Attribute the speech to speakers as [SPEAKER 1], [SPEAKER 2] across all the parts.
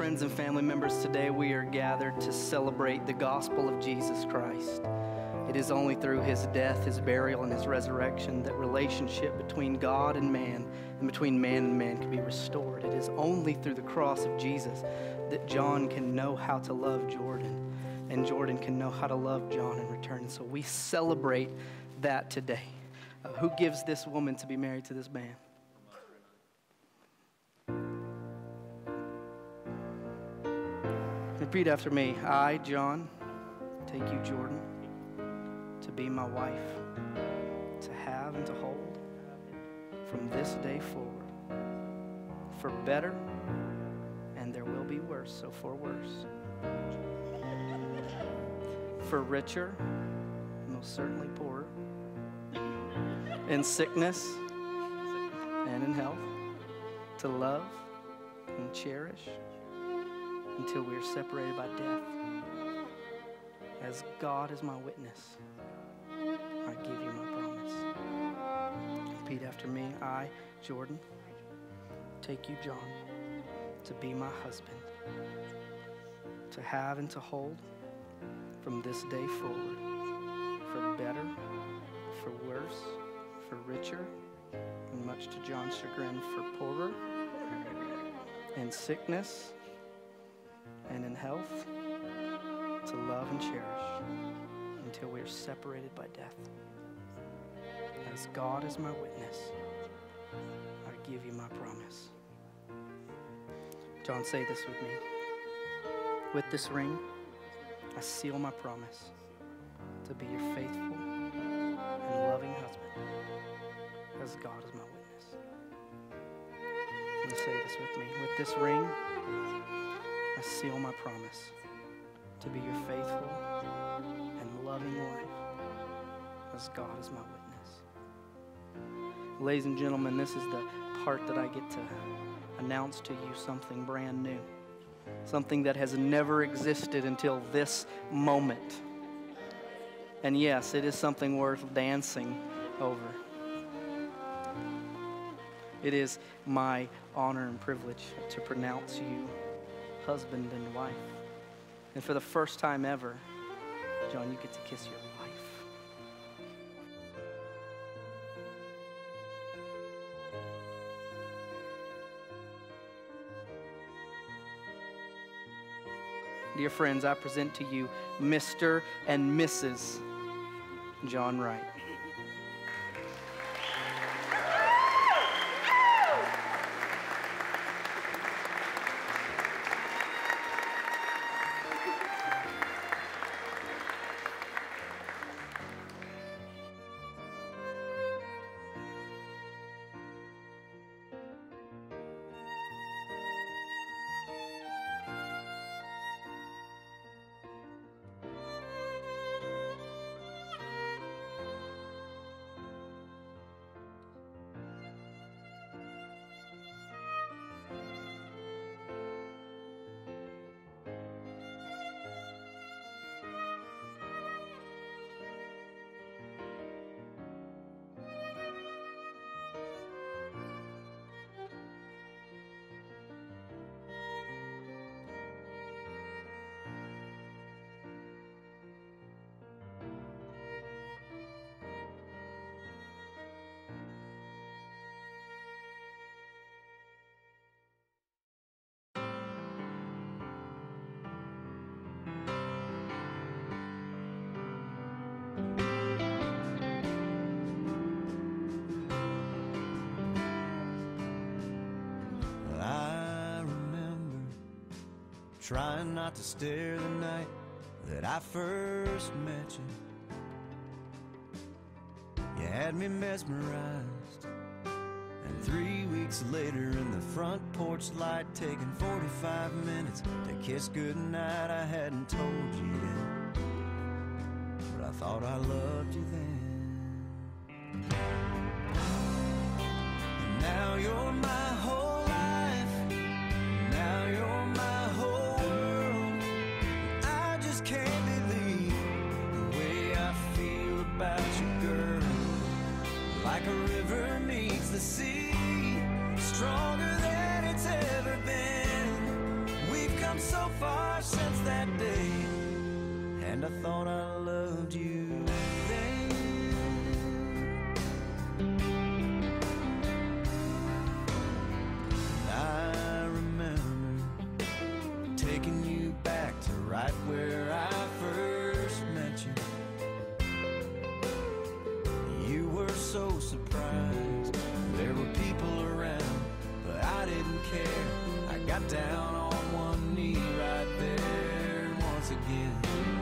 [SPEAKER 1] friends and family members, today we are gathered to celebrate the gospel of Jesus Christ. It is only through his death, his burial, and his resurrection that relationship between God and man between man and man can be restored. It is only through the cross of Jesus that John can know how to love Jordan, and Jordan can know how to love John in return. So we celebrate that today. Who gives this woman to be married to this man? Repeat after me. I, John, take you, Jordan, to be my wife, to have and to hold from this day forward, for better, and there will be worse, so for worse, for richer, most certainly poorer, in sickness and in health, to love and cherish until we are separated by death. As God is my witness, I give you my promise. Repeat after me. I, Jordan, take you, John, to be my husband, to have and to hold from this day forward, for better, for worse, for richer, and much to John's chagrin, for poorer, in sickness and in health, to love and cherish until we are separated by death. As God is my witness, I give you my promise. John, say this with me. With this ring, I seal my promise to be your faithful and loving husband, as God is my witness. And say this with me. With this ring, I seal my promise to be your faithful and loving wife, as God is my witness. Ladies and gentlemen, this is the part that I get to announce to you something brand new, something that has never existed until this moment. And yes, it is something worth dancing over. It is my honor and privilege to pronounce you husband and wife. And for the first time ever, John, you get to kiss your wife. Dear friends, I present to you Mr. and Mrs. John Wright.
[SPEAKER 2] Trying not to stare the night that I first met you. You had me mesmerized, and 3 weeks later in the front porch light, taking 45 minutes to kiss goodnight. I hadn't told you yet, but I thought I loved you then. Now you're my whole life, now you're my whole world. I just can't believe the way I feel about you, girl. Like a river meets the sea, stronger than it's ever been. We've far since that day, and I thought I loved you then. I remember taking you back to right where I first met you. You were so surprised there were people around, but I didn't care. I got down on one knee right there once again.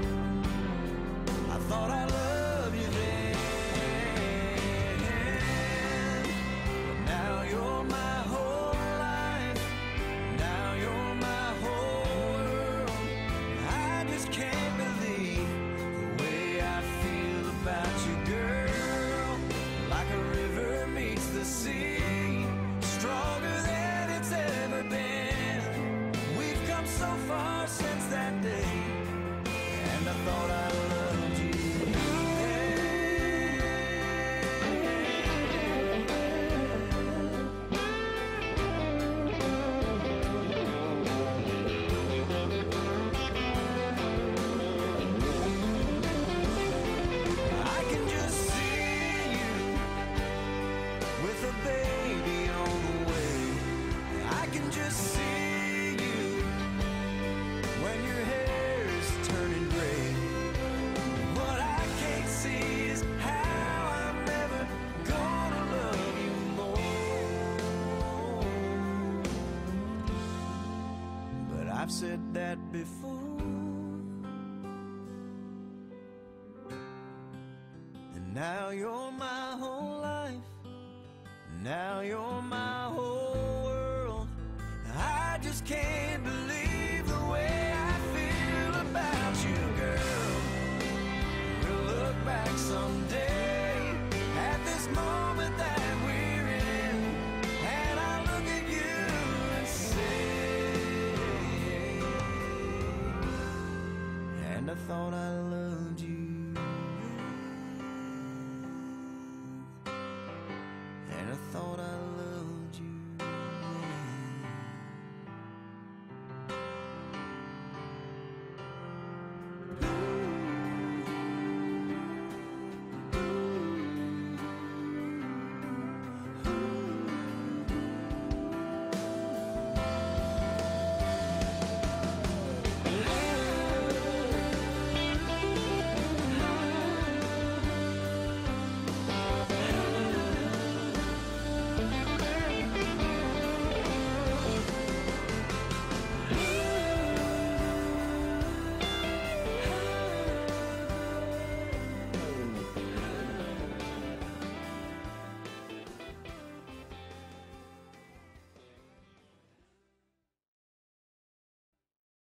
[SPEAKER 2] I thought I loved you then, but now you're my whole life. Now you're my whole world. I just can't believe the way I feel about you, girl. Like a river meets the sea, stronger than it's ever been. We've come so far since that day, and I thought I loved you I can just see you with a baby on the way. I can just see you when your hair is turning gray. What I can't see is how I'm never gonna love you more. But I've said that before, and now you're my whole life. Now you're my whole world. I just can't believe the way I feel about you, girl. We'll look back someday at this moment that we're in, and I'll look at you and say, and I thought I loved you